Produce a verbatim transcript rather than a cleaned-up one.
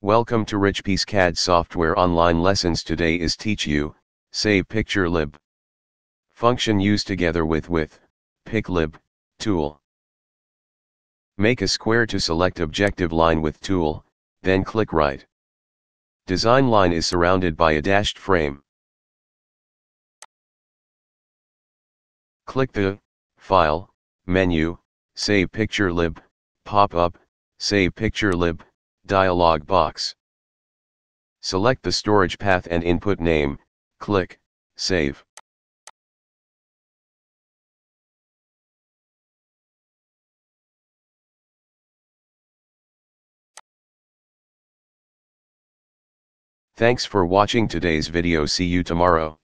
Welcome to Richpeace C A D software online lessons. Today is teach you, save picture lib. Function used together with with, pick lib, tool. Make a square to select objective line with tool, then click right. Design line is surrounded by a dashed frame. Click the File menu, Save Picture Lib pop-up, Save Picture Lib dialog box. Select the storage path and input name, click Save. Thanks for watching today's video. See you tomorrow.